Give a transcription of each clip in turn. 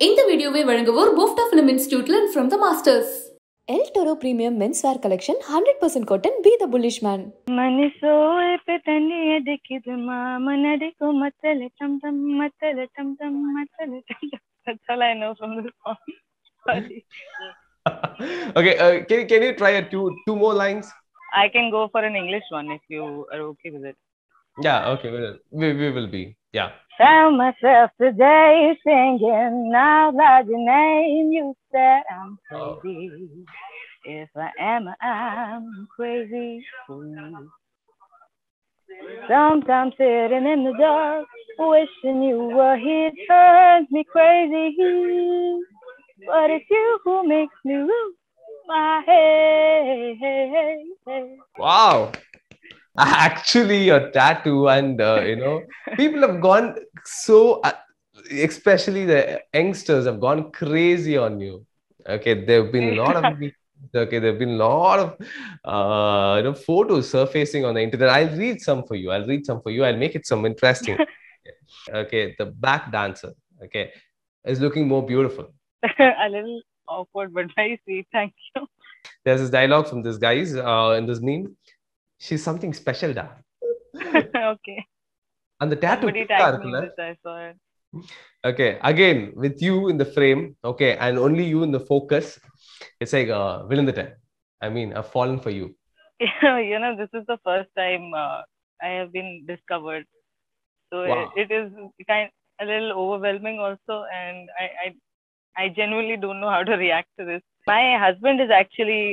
இந்த வீடியோவை வழங்குவோர் BOFTA film institute learn from the masters. El Toro Premium Menswear Collection 100% cotton. Be the bullish man. मन सोए पे तनिए दिखिद मनडी को मतले टम टम मतले टम टम मतले टम टम. That's all I know from the song. Sorry. Okay, can you try two more lines? I can go for an English one if you are okay with it. Yeah, okay, we will be. Yeah. Found myself today singing out loud your name. You said I'm crazy. If I am, I'm crazy for you. Sometimes sitting in the dark, wishing you were here, turns me crazy. But it's you who makes me lose my head. Wow. Actually, your tattoo and people have gone so, especially the youngsters have gone crazy on you. Okay, there have been a lot of photos surfacing on the internet. I'll read some for you. I'll make it some interesting. Okay, the back dancer, okay, is looking more beautiful. A little awkward, but very sweet. Thank you. There's this dialogue from this guys in this meme. She's something special, da. Okay. And the tattoo. Somebody tagged me this, I saw it. Okay, again with you in the frame, okay, and only you in the focus. It's like Vilanthiten. I mean, I've fallen for you. This is the first time I have been discovered. So Wow. it is kind a little overwhelming also, and I genuinely don't know how to react to this. My husband is actually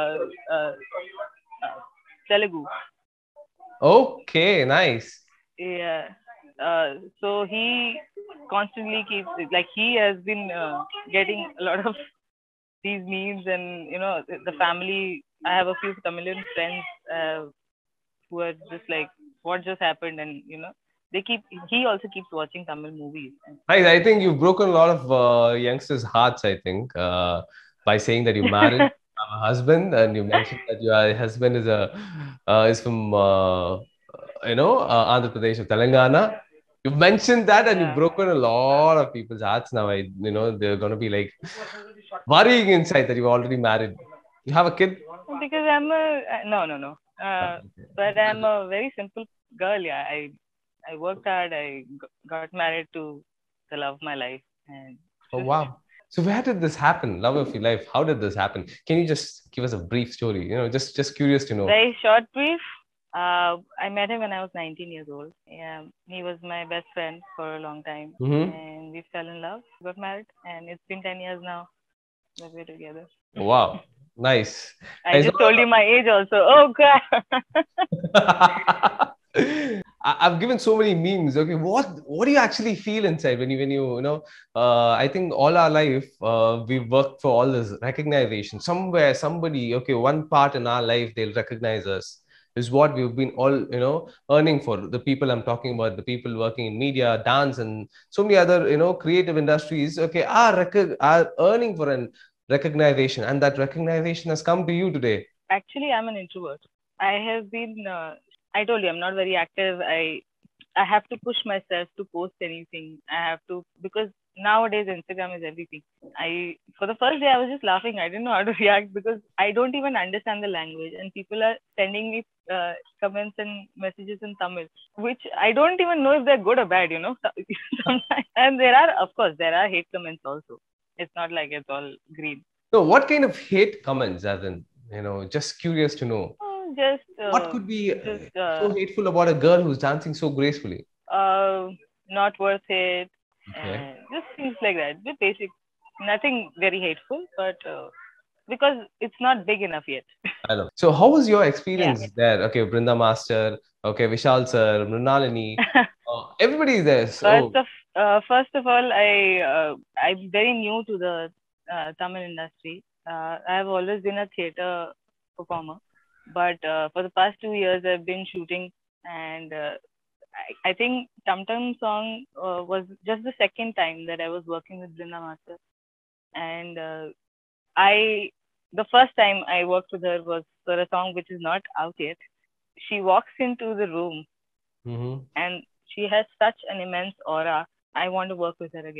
Telugu. Okay, nice. Yeah. So he constantly keeps he has been getting a lot of these memes, and the family. I have a few Tamilian friends who are just like, what just happened, and he also keeps watching Tamil movies. I think you've broken a lot of youngsters' hearts, I think, by saying that you married a husband, and you mentioned that your husband is from Andhra Pradesh or Telangana. You've mentioned that, and you've broken a lot of people's hearts. Now, they're going to be like worrying inside that you're already married. You have a kid? Because I'm no. But I'm a very simple girl. Yeah, I worked hard. I got married to the love of my life. And oh wow! So where did this happen? Love of your life. How did this happen? Can you just give us a brief story? Just curious to know. Very short brief. I met him when I was 19 years old. Yeah, he was my best friend for a long time, and we fell in love, got married, and it's been 10 years now that we're together. Wow, nice. I just told you my age also. Oh God. I've given so many memes. Okay, what do you actually feel inside when you I think all our life we've worked for all this recognition. Somewhere, somebody, okay, one part in our life they'll recognize us. Is what we've been all earning for. The people I'm talking about, the people working in media, dance, and so many other creative industries, okay, are earning for an recognition, and that recognition has come to you today. Actually, I'm an introvert. I have been I told you I'm not very active. I have to push myself to post anything. I have to, because nowadays Instagram is everything. For the first day I was just laughing. I didn't know how to react because I don't even understand the language, and people are sending me comments and messages in Tamil, which I don't even know if they're good or bad, sometimes. And there are hate comments also. It's not like it's all green. So what kind of hate comments, as in, just curious to know. What could be so hateful about a girl who's dancing so gracefully? Not worth it. Okay. Just things like that. Just basic. Nothing very hateful, but because it's not big enough yet. I know. So how was your experience there? Okay, Brinda Master, okay, Vishal sir, Mrinalini, everybody is there. So... First of all, I'm very new to the Tamil industry. I have always been a theatre performer, but for the past 2 years I've been shooting, and I think Tum Tum song was just the second time that I was working with Brinda Master, and the first time I worked with her was for a song which is not out yet. She walks into the room, and she has such an immense aura. I want to work with her again.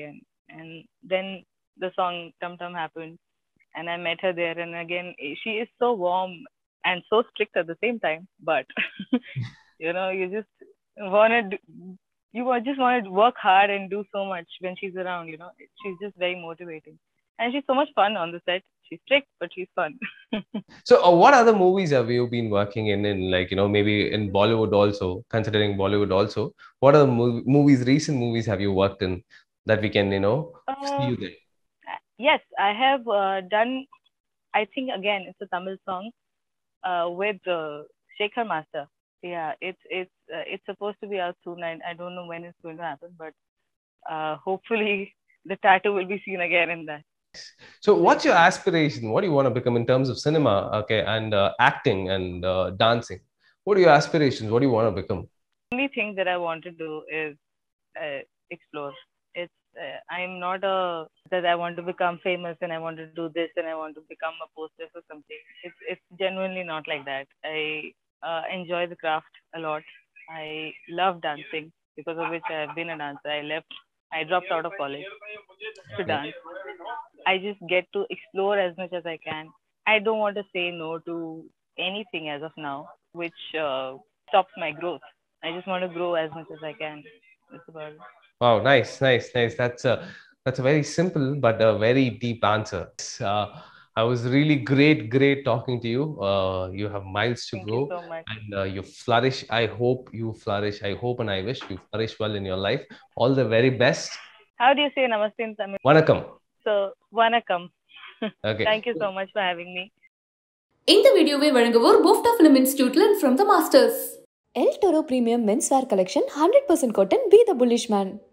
And then the song Tum Tum happened, and I met her there. And again, she is so warm and so strict at the same time. But you just wanted just want to work hard and do so much when she's around. She's just very motivating, and she's so much fun on the set. She's strict, but she's fun. So, what other movies have you been working in like, maybe in Bollywood also, considering Bollywood also? What other recent movies have you worked in that we can, see you there? Yes, I have done, I think, again, it's a Tamil song with Shekhar Master. Yeah, it's supposed to be out soon. I don't know when it's going to happen, but hopefully the tattoo will be seen again in that. So, what's your aspiration? What do you want to become in terms of cinema, okay, and acting and dancing? What are your aspirations? What do you want to become? The only thing that I want to do is explore. I'm not that I want to become famous and I want to do this and I want to become a posters or something. It's genuinely not like that. I enjoy the craft a lot. I love dancing, because of which I have been a dancer. I dropped out of college to dance. I just get to explore as much as I can. I don't want to say no to anything as of now, which stops my growth. I just want to grow as much as I can. That's about it. Wow, nice. That's a very simple but a very deep answer. I was really great talking to you. You have miles to Thank go, you so much. and you flourish. I hope you flourish. I hope and I wish you flourish well in your life. All the very best. How do you say namaste in Tamil? Vanakkam. So, vanakkam. Okay. Thank you so much for having me. இந்த வீடியோவை வழங்குவோர் BOFTA film institute learn from the masters. El Toro Premium Menswear Collection 100% cotton, be the bullish man.